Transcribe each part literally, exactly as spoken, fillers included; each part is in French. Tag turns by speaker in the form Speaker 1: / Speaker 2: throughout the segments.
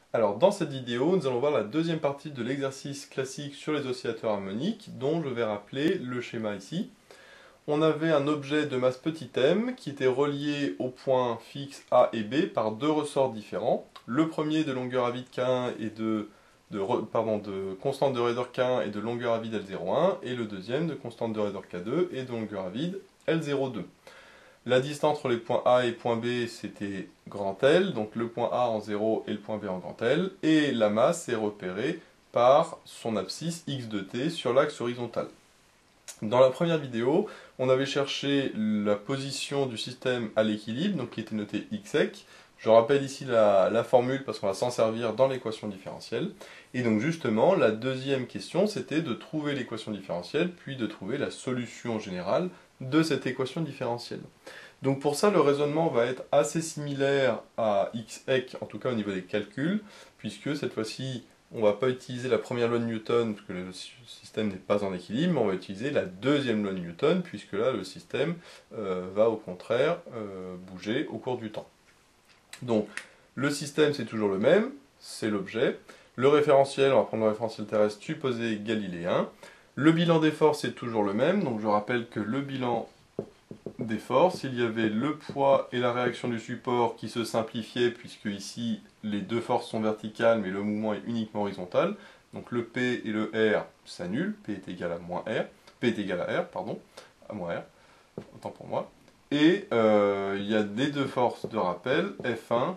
Speaker 1: Alors dans cette vidéo, nous allons voir la deuxième partie de l'exercice classique sur les oscillateurs harmoniques, dont je vais rappeler le schéma ici. On avait un objet de masse petit m qui était relié aux points fixes A et B par deux ressorts différents. Le premier de longueur à vide K un et de, de, pardon, de constante de raideur K un et de longueur à vide L zéro un, et le deuxième de constante de raideur K deux et de longueur à vide L zéro deux. La distance entre les points A et point B, c'était grand L, donc le point A en zéro et le point B en grand L, et la masse est repérée par son abscisse x de t sur l'axe horizontal. Dans la première vidéo, on avait cherché la position du système à l'équilibre, donc qui était noté xec. Je rappelle ici la, la formule parce qu'on va s'en servir dans l'équation différentielle. Et donc justement, la deuxième question, c'était de trouver l'équation différentielle, puis de trouver la solution générale de cette équation différentielle. Donc pour ça, le raisonnement va être assez similaire à xec, en tout cas au niveau des calculs, puisque cette fois-ci, on ne va pas utiliser la première loi de Newton, parce que le système n'est pas en équilibre, mais on va utiliser la deuxième loi de Newton, puisque là, le système euh, va au contraire euh, bouger au cours du temps. Donc, le système, c'est toujours le même, c'est l'objet. Le référentiel, on va prendre le référentiel terrestre supposé galiléen. Le bilan des forces est toujours le même, donc je rappelle que le bilan des forces, il y avait le poids et la réaction du support qui se simplifiaient, puisque ici, les deux forces sont verticales, mais le mouvement est uniquement horizontal. Donc le P et le R s'annulent, P est égal à moins R, P est égal à R, pardon, à moins R, autant pour moi. Et euh, il y a des deux forces de rappel, F un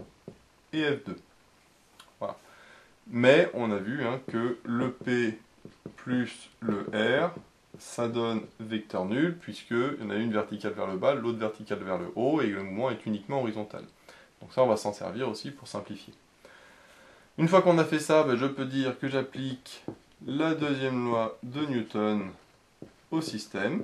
Speaker 1: et F deux. Voilà. Mais on a vu hein, que le P plus le R, ça donne vecteur nul, puisqu'il y en a une verticale vers le bas, l'autre verticale vers le haut, et le mouvement est uniquement horizontal. Donc ça, on va s'en servir aussi pour simplifier. Une fois qu'on a fait ça, ben, je peux dire que j'applique la deuxième loi de Newton au système.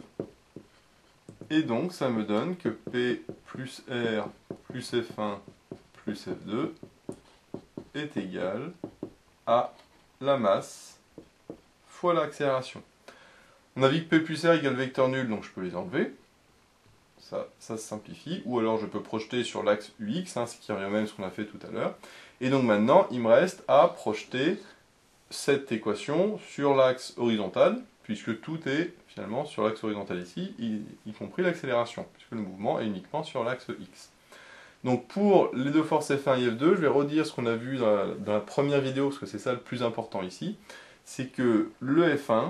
Speaker 1: Et donc, ça me donne que P plus R plus F un plus F deux est égal à la masse fois l'accélération. On a vu que P plus R égale vecteur nul, donc je peux les enlever. Ça, ça se simplifie. Ou alors je peux projeter sur l'axe U X, hein, ce qui revient même à ce qu'on a fait tout à l'heure. Et donc maintenant, il me reste à projeter cette équation sur l'axe horizontal, puisque tout est finalement sur l'axe horizontal ici, y, y compris l'accélération, puisque le mouvement est uniquement sur l'axe X. Donc pour les deux forces F un et F deux, je vais redire ce qu'on a vu dans la, dans la première vidéo, parce que c'est ça le plus important ici, c'est que le F un,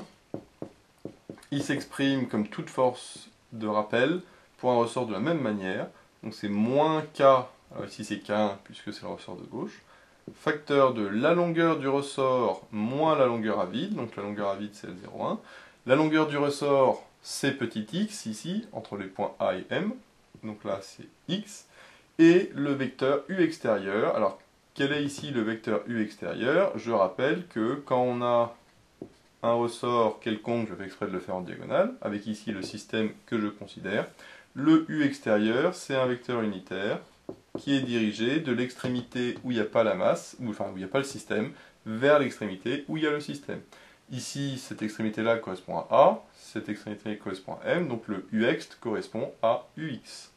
Speaker 1: il s'exprime comme toute force de rappel pour un ressort de la même manière, donc c'est moins K, alors ici c'est K un puisque c'est le ressort de gauche, facteur de la longueur du ressort moins la longueur à vide, donc la longueur à vide c'est L zéro un. La longueur du ressort c'est petit x ici, entre les points A et M, donc là c'est x, et le vecteur U extérieur. Alors quel est ici le vecteur U extérieur? Je rappelle que quand on a un ressort quelconque, je fais exprès de le faire en diagonale, avec ici le système que je considère, le U extérieur c'est un vecteur unitaire, qui est dirigé de l'extrémité où il n'y a pas la masse, ou, enfin où il n'y a pas le système, vers l'extrémité où il y a le système. Ici, cette extrémité-là correspond à A, cette extrémité correspond à M, donc le U ext correspond à U x.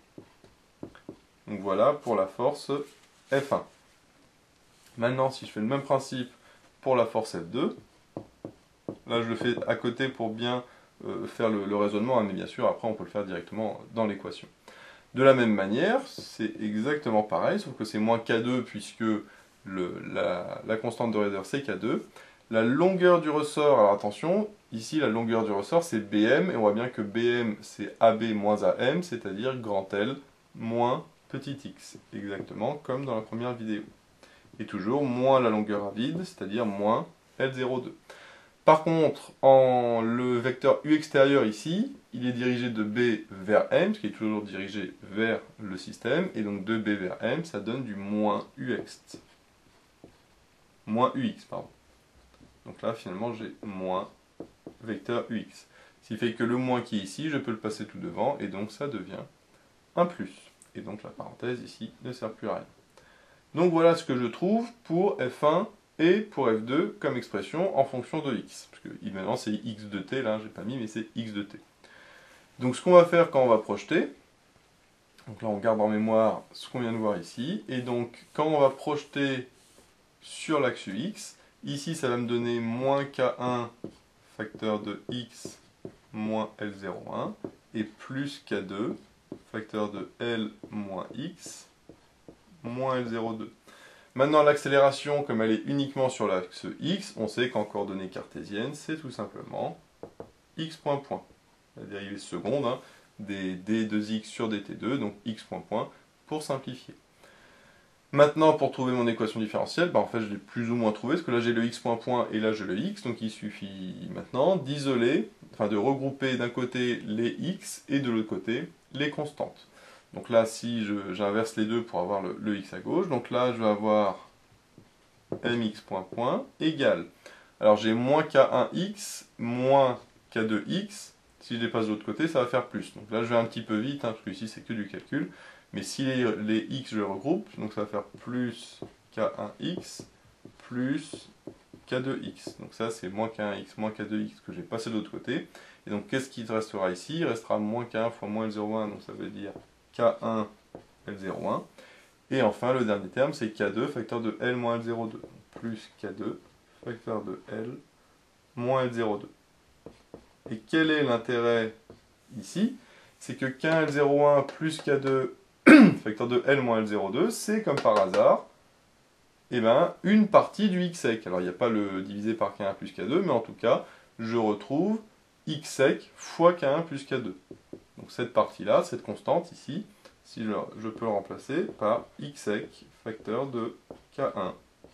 Speaker 1: Donc voilà pour la force F un. Maintenant, si je fais le même principe pour la force F deux, là je le fais à côté pour bien euh, faire le, le raisonnement, hein, mais bien sûr, après on peut le faire directement dans l'équation. De la même manière, c'est exactement pareil, sauf que c'est moins K deux puisque le, la, la constante de raideur c'est K deux. La longueur du ressort, alors attention, ici la longueur du ressort c'est B M, et on voit bien que B M c'est A B moins A M, c'est-à-dire grand L moins petit x, exactement comme dans la première vidéo. Et toujours moins la longueur à vide, c'est-à-dire moins L zéro deux. Par contre, en le vecteur U extérieur ici, il est dirigé de B vers M, ce qui est toujours dirigé vers le système, et donc de B vers M, ça donne du moins U ext. Moins U x, pardon. Donc là, finalement, j'ai moins vecteur U x. Ce qui fait que le moins qui est ici, je peux le passer tout devant, et donc ça devient un plus. Et donc la parenthèse ici ne sert plus à rien. Donc voilà ce que je trouve pour F un et pour F deux comme expression en fonction de x. Parce que évidemment c'est x de t, là j'ai pas mis, mais c'est x de t. Donc ce qu'on va faire quand on va projeter, donc là on garde en mémoire ce qu'on vient de voir ici, et donc quand on va projeter sur l'axe X. Ici, ça va me donner moins K un facteur de X moins L zéro un et plus K deux facteur de L moins X moins L zéro deux. Maintenant, l'accélération, comme elle est uniquement sur l'axe X, on sait qu'en coordonnées cartésiennes, c'est tout simplement X point point. La dérivée seconde hein, des d deux x sur dt deux, donc X point point, pour simplifier. Maintenant, pour trouver mon équation différentielle, bah en fait je l'ai plus ou moins trouvé, parce que là j'ai le x point point et là j'ai le x, donc il suffit maintenant d'isoler, enfin de regrouper d'un côté les x et de l'autre côté les constantes. Donc là, si j'inverse les deux pour avoir le, le x à gauche, donc là je vais avoir mx point point égale. Alors j'ai moins k un x moins k deux x, si je les passe de l'autre côté, ça va faire plus. Donc là je vais un petit peu vite, hein, parce que ici c'est que du calcul. Mais si les, les x je les regroupe, donc ça va faire plus k un x plus k deux x. Donc ça c'est moins k un x moins k deux x que j'ai passé de l'autre côté. Et donc qu'est-ce qui restera ici? Il restera moins k un fois moins L zéro un, donc ça veut dire k un L zéro un. Et enfin le dernier terme c'est k deux facteur de L moins L zéro deux. Donc plus k deux facteur de L moins L zéro deux. Et quel est l'intérêt ici? C'est que k un L zéro un plus k deux facteur de L moins L zéro deux, c'est comme par hasard, eh ben, une partie du x sec. Alors il n'y a pas le divisé par k un plus k deux, mais en tout cas, je retrouve x sec fois k un plus k deux. Donc cette partie-là, cette constante ici, si je, je peux le remplacer par x sec facteur de k un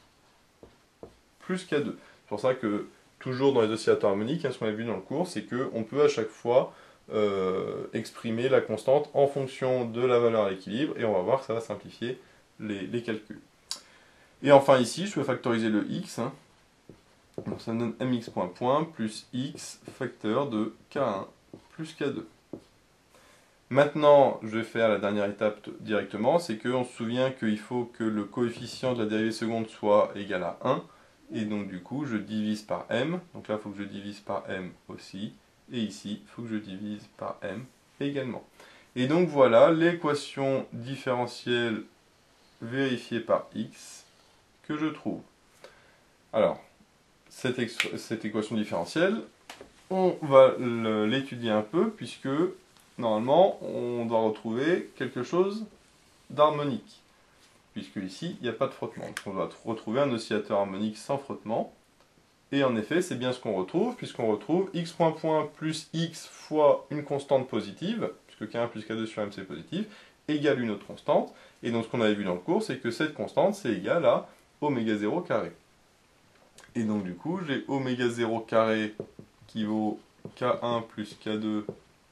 Speaker 1: plus k deux. C'est pour ça que, toujours dans les oscillateurs harmoniques, hein, ce qu'on a vu dans le cours, c'est qu'on peut à chaque fois Euh, exprimer la constante en fonction de la valeur à l'équilibre et on va voir que ça va simplifier les, les calculs. Et enfin ici, je peux factoriser le x, hein. Donc ça me donne mx point point plus x facteur de k un plus k deux. Maintenant, je vais faire la dernière étape directement, c'est qu'on se souvient qu'il faut que le coefficient de la dérivée seconde soit égal à un, et donc du coup je divise par m, donc là il faut que je divise par m aussi, et ici, il faut que je divise par m également. Et donc voilà l'équation différentielle vérifiée par x que je trouve. Alors, cette, cette équation différentielle, on va l'étudier un peu, puisque normalement, on doit retrouver quelque chose d'harmonique. Puisque ici, il n'y a pas de frottement. Donc on doit retrouver un oscillateur harmonique sans frottement. Et en effet, c'est bien ce qu'on retrouve, puisqu'on retrouve x point point plus x fois une constante positive, puisque k un plus k deux sur m c'est positif, égale une autre constante. Et donc ce qu'on avait vu dans le cours, c'est que cette constante, c'est égal à oméga zéro carré. Et donc du coup, j'ai oméga zéro carré qui vaut k un plus k deux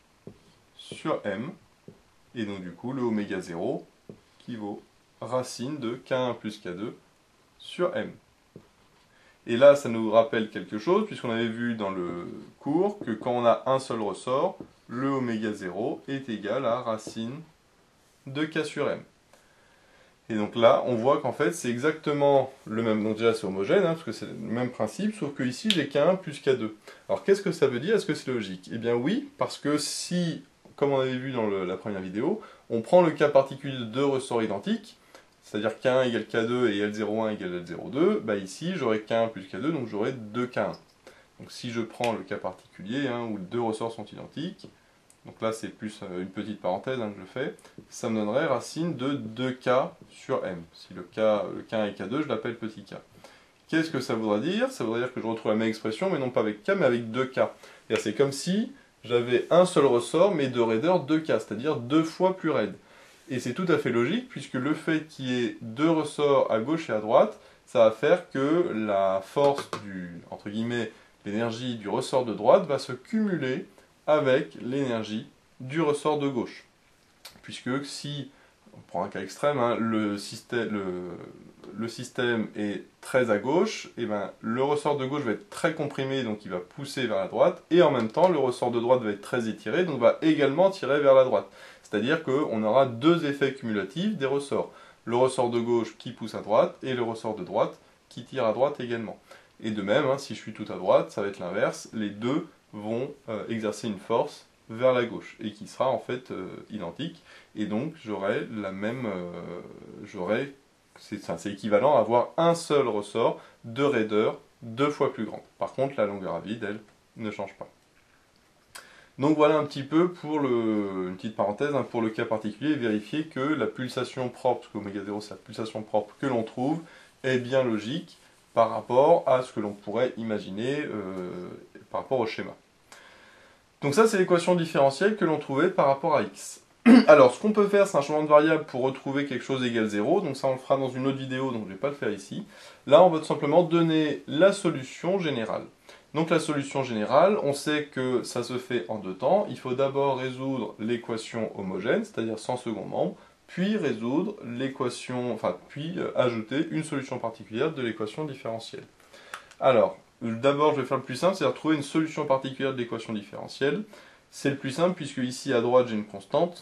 Speaker 1: sur m. Et donc du coup, le oméga zéro qui vaut racine de k un plus k deux sur m. Et là, ça nous rappelle quelque chose, puisqu'on avait vu dans le cours que quand on a un seul ressort, le oméga zéro est égal à racine de k sur m. Et donc là, on voit qu'en fait, c'est exactement le même. Donc déjà, c'est homogène, hein, parce que c'est le même principe, sauf que ici, j'ai k un plus k deux. Alors, qu'est-ce que ça veut dire? Est-ce que c'est logique? Eh bien oui, parce que si, comme on avait vu dans le, la première vidéo, on prend le cas particulier de deux ressorts identiques, c'est-à-dire k un égale k deux et L zéro un égale L zéro deux, bah ici j'aurai k un plus k deux, donc j'aurai deux k un. Donc si je prends le cas particulier, hein, où deux ressorts sont identiques, donc là c'est plus une petite parenthèse hein, que je fais, ça me donnerait racine de deux k sur m. Si le, k, le k un et k deux, je l'appelle petit k. Qu'est-ce que ça voudrait dire? Ça voudrait dire que je retrouve la même expression, mais non pas avec k, mais avec deux k. C'est comme si j'avais un seul ressort, mais de raideur deux k, c'est-à-dire deux fois plus raide. Et c'est tout à fait logique, puisque le fait qu'il y ait deux ressorts à gauche et à droite, ça va faire que la force du, entre guillemets, l'énergie du ressort de droite va se cumuler avec l'énergie du ressort de gauche. Puisque si, on prend un cas extrême, hein, le, système, le, le système est très à gauche, et ben, le ressort de gauche va être très comprimé, donc il va pousser vers la droite, et en même temps, le ressort de droite va être très étiré, donc va également tirer vers la droite. C'est-à-dire qu'on aura deux effets cumulatifs des ressorts. Le ressort de gauche qui pousse à droite, et le ressort de droite qui tire à droite également. Et de même, hein, si je suis tout à droite, ça va être l'inverse, les deux vont euh, exercer une force vers la gauche, et qui sera en fait euh, identique, et donc j'aurai la même, euh, j'aurai c'est équivalent à avoir un seul ressort de raideur deux fois plus grande. Par contre, la longueur à vide, elle, ne change pas. Donc voilà un petit peu pour le, une petite parenthèse, hein, pour le cas particulier, vérifier que la pulsation propre, parce qu'oméga zéro c'est la pulsation propre que l'on trouve, est bien logique par rapport à ce que l'on pourrait imaginer euh, par rapport au schéma. Donc ça c'est l'équation différentielle que l'on trouvait par rapport à x. Alors ce qu'on peut faire c'est un changement de variable pour retrouver quelque chose égale zéro, donc ça on le fera dans une autre vidéo, donc je ne vais pas le faire ici. Là on va tout simplement donner la solution générale. Donc la solution générale, on sait que ça se fait en deux temps. Il faut d'abord résoudre l'équation homogène, c'est-à-dire sans second membre, puis résoudre l'équation, enfin puis euh, ajouter une solution particulière de l'équation différentielle. Alors, d'abord je vais faire le plus simple, c'est-à-dire trouver une solution particulière de l'équation différentielle. C'est le plus simple puisque ici à droite j'ai une constante,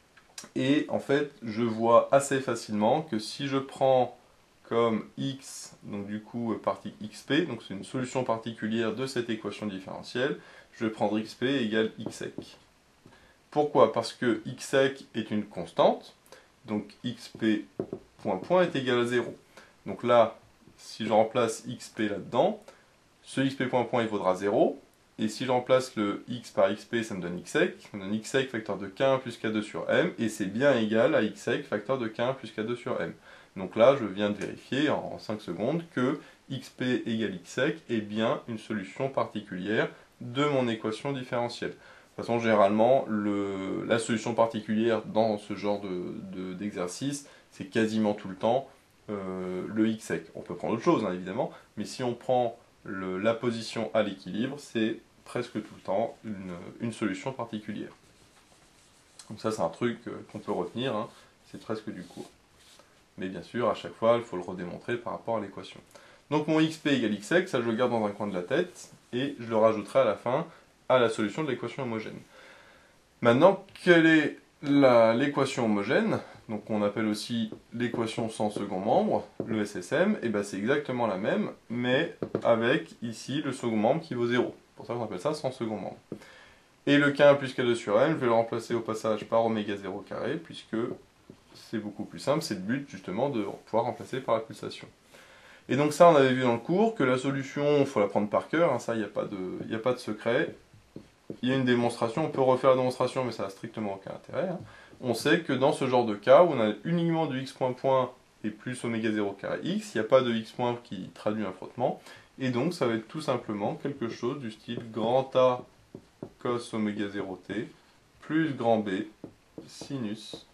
Speaker 1: et en fait je vois assez facilement que si je prends comme x, donc du coup partie xp, donc c'est une solution particulière de cette équation différentielle, je vais prendre xp égale xsec. Pourquoi? Parce que xsec est une constante, donc xp point point est égal à zéro. Donc là, si je remplace xp là-dedans, ce xp point point il vaudra zéro, et si je remplace le x par xp, ça me donne xsec, ça me donne xsec facteur de k un plus k deux sur m, et c'est bien égal à xsec facteur de k un plus k deux sur m. Donc là, je viens de vérifier en cinq secondes que xp égale xsec est bien une solution particulière de mon équation différentielle. De toute façon, généralement, le, la solution particulière dans ce genre d'exercice, de, de, c'est quasiment tout le temps euh, le xsec. On peut prendre autre chose, hein, évidemment, mais si on prend le, la position à l'équilibre, c'est presque tout le temps une, une solution particulière. Donc ça, c'est un truc qu'on peut retenir, hein, c'est presque du cours. Mais bien sûr, à chaque fois, il faut le redémontrer par rapport à l'équation. Donc mon xp égale xsec, ça je le garde dans un coin de la tête, et je le rajouterai à la fin à la solution de l'équation homogène. Maintenant, quelle est l'équation homogène? Donc on appelle aussi l'équation sans second membre, le S S M, et ben c'est exactement la même, mais avec ici le second membre qui vaut zéro. C'est pour ça qu'on appelle ça sans second membre. Et le k un plus k deux sur m, je vais le remplacer au passage par oméga zéro carré, puisque c'est beaucoup plus simple, c'est le but justement de pouvoir remplacer par la pulsation. Et donc ça, on avait vu dans le cours que la solution, il faut la prendre par cœur, hein, ça, il n'y a pas de, il n'y a pas de secret. Il y a une démonstration, on peut refaire la démonstration, mais ça n'a strictement aucun intérêt. Hein. On sait que dans ce genre de cas, où on a uniquement du x point point et plus oméga zéro carré x, il n'y a pas de x point qui traduit un frottement, et donc ça va être tout simplement quelque chose du style grand A cos oméga zéro t plus grand B sinus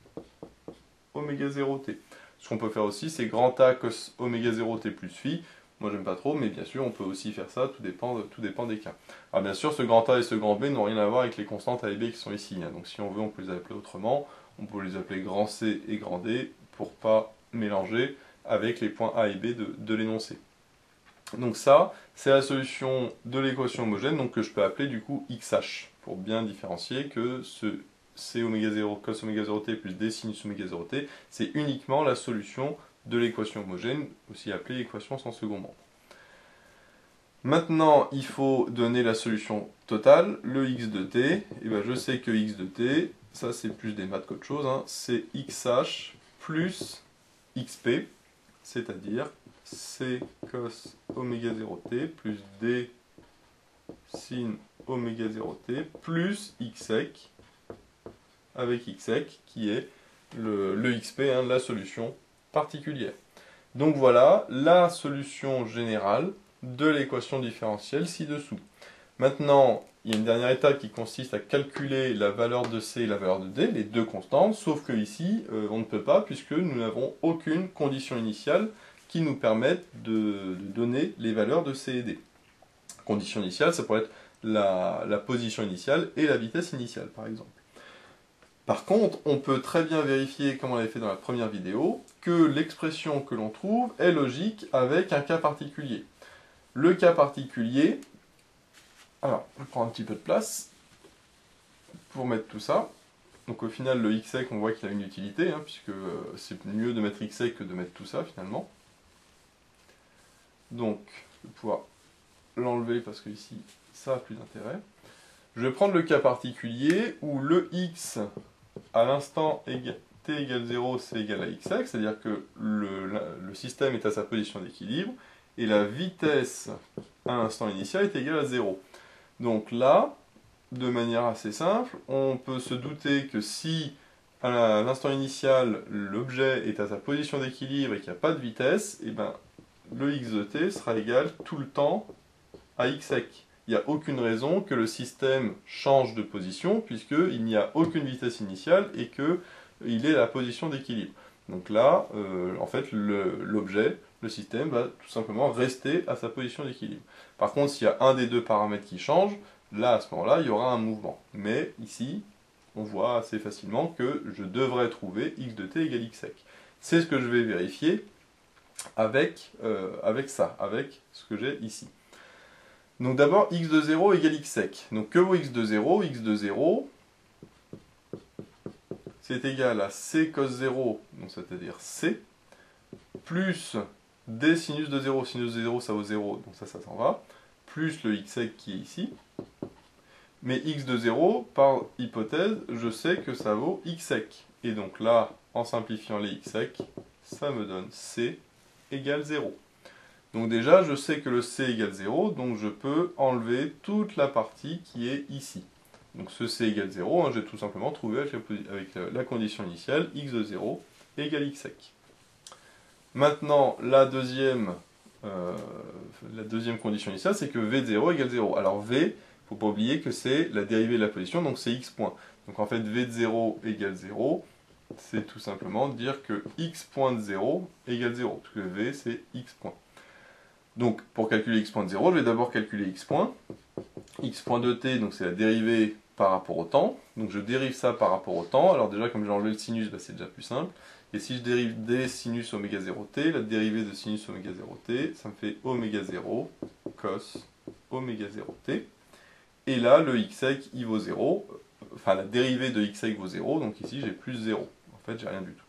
Speaker 1: oméga zéro t. Ce qu'on peut faire aussi, c'est grand A cos oméga zéro t plus phi. Moi, j'aime pas trop, mais bien sûr, on peut aussi faire ça, tout dépend, de, tout dépend des cas. Alors bien sûr, ce grand A et ce grand B n'ont rien à voir avec les constantes A et B qui sont ici. Hein. Donc si on veut, on peut les appeler autrement. On peut les appeler grand C et grand D pour pas mélanger avec les points A et B de, de l'énoncé. Donc ça, c'est la solution de l'équation homogène, donc que je peux appeler du coup X H, pour bien différencier que ce C oméga zéro cos oméga zéro t plus D sinus oméga zéro t, c'est uniquement la solution de l'équation homogène, aussi appelée l'équation sans second membre. Maintenant, il faut donner la solution totale, le x de t, et ben je sais que x de t, ça c'est plus des maths qu'autre chose, hein, c'est xh plus xp, c'est-à-dire c cos oméga zéro t plus d sin oméga zéro t plus xsec, avec xsec qui est le, le xp, hein, la solution particulière. Donc voilà la solution générale de l'équation différentielle ci-dessous. Maintenant, il y a une dernière étape qui consiste à calculer la valeur de C et la valeur de D, les deux constantes, sauf que ici, euh, on ne peut pas puisque nous n'avons aucune condition initiale qui nous permette de, de donner les valeurs de C et D. Condition initiale, ça pourrait être la, la position initiale et la vitesse initiale, par exemple. Par contre, on peut très bien vérifier, comme on l'avait fait dans la première vidéo, que l'expression que l'on trouve est logique avec un cas particulier. Le cas particulier, alors, je prends un petit peu de place pour mettre tout ça. Donc au final, le xsec, on voit qu'il a une utilité, hein, puisque c'est mieux de mettre xsec que de mettre tout ça, finalement. Donc, je vais pouvoir l'enlever parce que ici, ça a plus d'intérêt. Je vais prendre le cas particulier où le x à l'instant t égale zéro, c'est égal à xec, c'est-à-dire que le, le système est à sa position d'équilibre, et la vitesse à l'instant initial est égale à zéro. Donc là, de manière assez simple, on peut se douter que si à l'instant initial, l'objet est à sa position d'équilibre et qu'il n'y a pas de vitesse, et ben, le x de t sera égal tout le temps à xec. Il n'y a aucune raison que le système change de position, puisqu'il n'y a aucune vitesse initiale et qu'il est à la position d'équilibre. Donc là, euh, en fait, l'objet, le, le système, va tout simplement rester à sa position d'équilibre. Par contre, s'il y a un des deux paramètres qui change, là, à ce moment-là, il y aura un mouvement. Mais ici, on voit assez facilement que je devrais trouver x de t égale xec. C'est ce que je vais vérifier avec, euh, avec ça, avec ce que j'ai ici. Donc d'abord, x de zéro égale xec. Donc que vaut x de zéro? X de zéro, c'est égal à c cos zéro, c'est-à-dire c, plus d sinus de zéro. Sinus de zéro, ça vaut zéro, donc ça, ça s'en va, plus le xec qui est ici. Mais x de zéro, par hypothèse, je sais que ça vaut xec. Et donc là, en simplifiant les xec, ça me donne c égale zéro. Donc déjà, je sais que le c égale zéro, donc je peux enlever toute la partie qui est ici. Donc ce c égale zéro, hein, j'ai tout simplement trouvé avec, la, avec la condition initiale, x de zéro égale xec. Maintenant, la deuxième, euh, la deuxième condition initiale, c'est que v de zéro égale zéro. Alors v, il ne faut pas oublier que c'est la dérivée de la position, donc c'est x point. Donc en fait, v de zéro égale zéro, c'est tout simplement dire que x point de zéro égale zéro, parce que v c'est x point. Donc, pour calculer x point de zéro, je vais d'abord calculer x point. X point de t, donc c'est la dérivée par rapport au temps. Donc je dérive ça par rapport au temps. Alors déjà, comme j'ai enlevé le sinus, bah, c'est déjà plus simple. Et si je dérive d sinus oméga zéro t, la dérivée de sinus oméga zéro t, ça me fait oméga zéro cos oméga zéro t. Et là, le xec, il vaut zéro. Enfin, la dérivée de xec vaut zéro, donc ici j'ai plus zéro. En fait, j'ai rien du tout.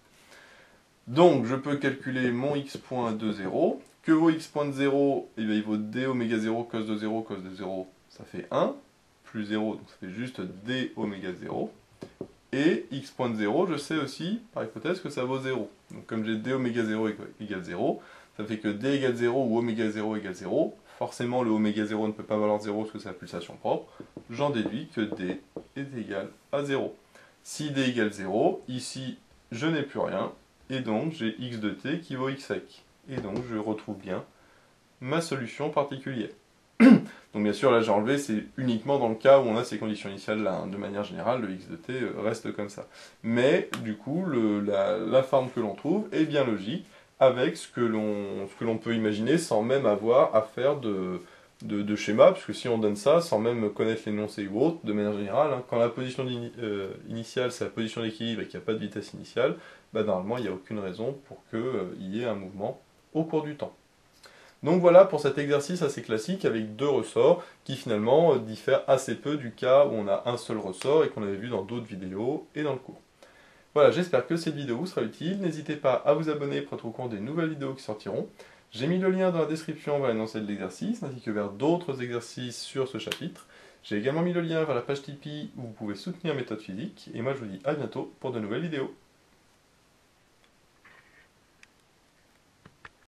Speaker 1: Donc, je peux calculer mon x point de zéro. Que vaut x point de zéro? Eh bien, il vaut d oméga zéro cos de zéro, cos de zéro, ça fait un, plus zéro, donc ça fait juste d oméga zéro. Et x point de zéro, je sais aussi, par hypothèse, que ça vaut zéro. Donc comme j'ai d oméga zéro égale zéro, ça fait que d égale zéro ou oméga zéro égale zéro. Forcément, le oméga zéro ne peut pas valoir zéro parce que c'est la pulsation propre. J'en déduis que d est égal à zéro. Si d égale zéro, ici, je n'ai plus rien. Et donc, j'ai x de t qui vaut xec. Et donc, je retrouve bien ma solution particulière. Donc, bien sûr, là, j'ai enlevé, c'est uniquement dans le cas où on a ces conditions initiales-là. Hein. De manière générale, le x de t reste comme ça. Mais, du coup, le, la, la forme que l'on trouve est bien logique avec ce que l'on peut imaginer sans même avoir à faire de, de, de schéma, puisque si on donne ça sans même connaître l'énoncé ou autre, de manière générale, hein, quand la position euh, initiale, c'est la position d'équilibre et qu'il n'y a pas de vitesse initiale, bah, normalement, il n'y a aucune raison pour qu'il euh, y ait un mouvement au cours du temps. Donc voilà pour cet exercice assez classique avec deux ressorts qui finalement diffèrent assez peu du cas où on a un seul ressort et qu'on avait vu dans d'autres vidéos et dans le cours. Voilà, j'espère que cette vidéo vous sera utile. N'hésitez pas à vous abonner pour être au courant des nouvelles vidéos qui sortiront. J'ai mis le lien dans la description vers l'énoncé de l'exercice ainsi que vers d'autres exercices sur ce chapitre. J'ai également mis le lien vers la page Tipeee où vous pouvez soutenir Méthode Physique. Et moi je vous dis à bientôt pour de nouvelles vidéos.